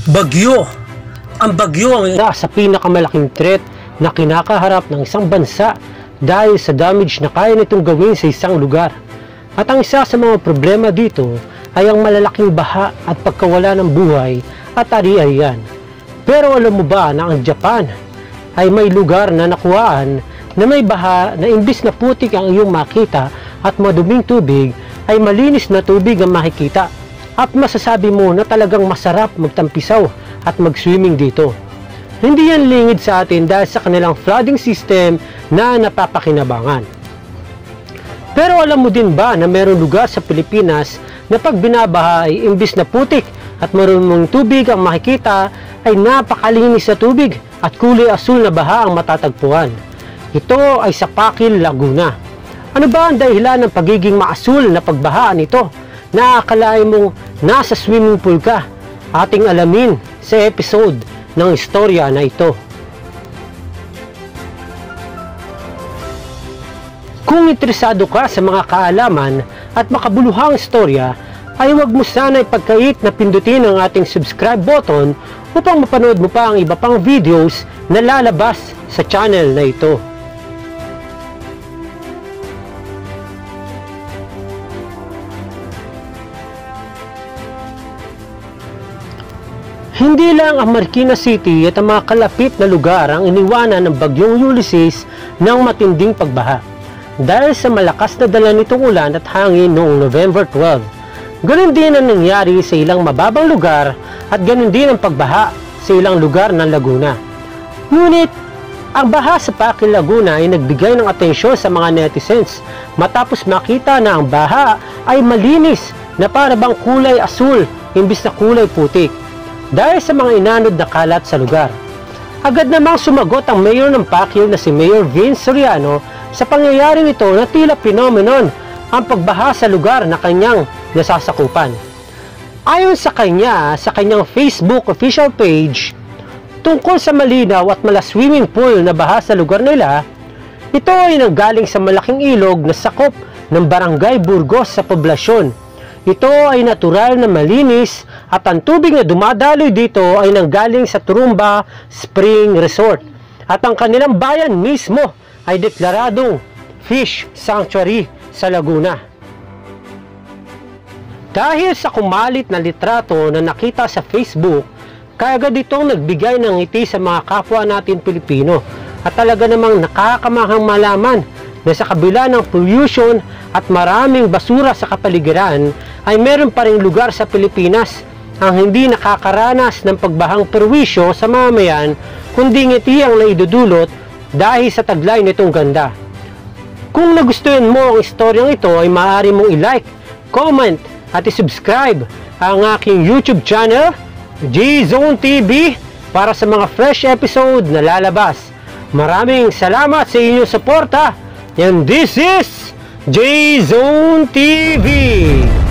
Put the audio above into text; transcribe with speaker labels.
Speaker 1: Bagyo. Ang bagyo ang isa sa pinakamalaking threat na kinakaharap ng isang bansa dahil sa damage na kaya nitong gawin sa isang lugar. At ang isa sa mga problema dito ay ang malalaking baha at pagkawala ng buhay at ari-arian. Pero alam mo ba na ang Japan ay may lugar na nakuhaan na may baha na imbis na putik ang iyong makita at maduming tubig ay malinis na tubig ang makikita. At masasabi mo na talagang masarap magtampisaw at mag-swimming dito. Hindi yan lingid sa atin dahil sa kanilang flooding system na napapakinabangan. Pero alam mo din ba na mayroong lugar sa Pilipinas na pag binabaha ay imbis na putik at marunong tubig ang makikita ay napakalinis na tubig at kulay asul na baha ang matatagpuan. Ito ay sa Pakil Laguna. Ano ba ang dahilan ng pagiging maasul na pagbahaan nito? Naakalain mong nasa swimming pool ka. Ating alamin sa episode ng istorya na ito. Kung interesado ka sa mga kaalaman at makabuluhang istorya, ay huwag mo sana ipagkait na pindutin ang ating subscribe button upang mapanood mo pa ang iba pang videos na lalabas sa channel na ito. Hindi lang ang Marikina City at ang mga kalapit na lugar ang iniwanan ng bagyong Ulysses ng matinding pagbaha dahil sa malakas na dala nitong ulan at hangin noong November 12. Ganun din ang nangyari sa ilang mababang lugar at ganun din ang pagbaha sa ilang lugar ng Laguna. Ngunit, ang baha sa Pakil Laguna ay nagbigay ng atensyon sa mga netizens matapos makita na ang baha ay malinis na para bang kulay asul imbis na kulay putik. Dahil sa mga inanod na kalat sa lugar. Agad namang sumagot ang mayor ng Pakil na si Mayor Vince Soriano sa pangyayaring ito na tila phenomenon ang pagbaha sa lugar na kanyang nasasakupan. Ayon sa kanya, sa kanyang Facebook official page, tungkol sa malinaw at mala swimming pool na baha sa lugar nila, ito ay nanggaling sa malaking ilog na sakop ng Barangay Burgos sa poblasyon. Ito ay natural na malinis at ang tubig na dumadaloy dito ay nanggaling sa Turumba Spring Resort. At ang kanilang bayan mismo ay deklaradong Fish Sanctuary sa Laguna. Dahil sa kumalit na litrato na nakita sa Facebook, kaagad itong nagbigay ng ngiti sa mga kapwa natin Pilipino at talaga namang nakakamahang malaman na sa kabila ng pollution at maraming basura sa kapaligiran ay meron pa ring lugar sa Pilipinas ang hindi nakakaranas ng pagbahang perwisyo sa mamayan kundi ngiti ang naidudulot dahil sa taglay nitong ganda. Kung nagustuhan mo ang istoryang ito ay maaari mong i-like, comment at i-subscribe ang aking YouTube channel G-Zone TV para sa mga fresh episode na lalabas. Maraming salamat sa inyong suporta and this is J-Zone TV.